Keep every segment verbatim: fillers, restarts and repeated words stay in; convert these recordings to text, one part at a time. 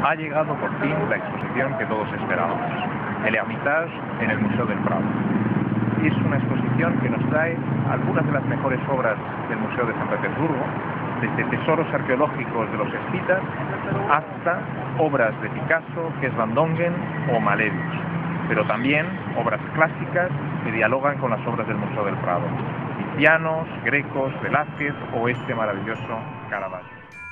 Ha llegado por fin la exposición que todos esperábamos, el Hermitage en el Museo del Prado. Es una exposición que nos trae algunas de las mejores obras del Museo de San Petersburgo, desde tesoros arqueológicos de los escitas hasta obras de Picasso, Mies van Dongen o Malevich, pero también obras clásicas que dialogan con las obras del Museo del Prado, Tizianos, Grecos, Velázquez o este maravilloso Caravaggio.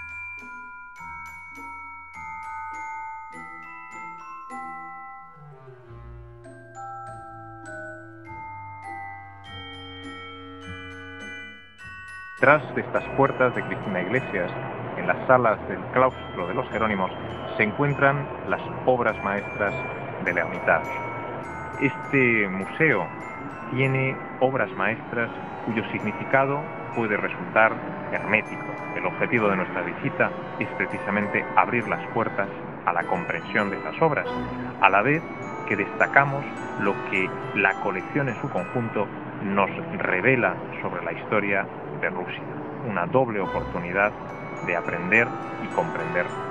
Detrás de estas puertas de Cristina Iglesias, en las salas del claustro de los Jerónimos, se encuentran las obras maestras del Hermitage. Este museo tiene obras maestras cuyo significado puede resultar hermético. El objetivo de nuestra visita es precisamente abrir las puertas a la comprensión de estas obras, a la vez que destacamos lo que la colección en su conjunto nos revela sobre la historia de Rusia, una doble oportunidad de aprender y comprender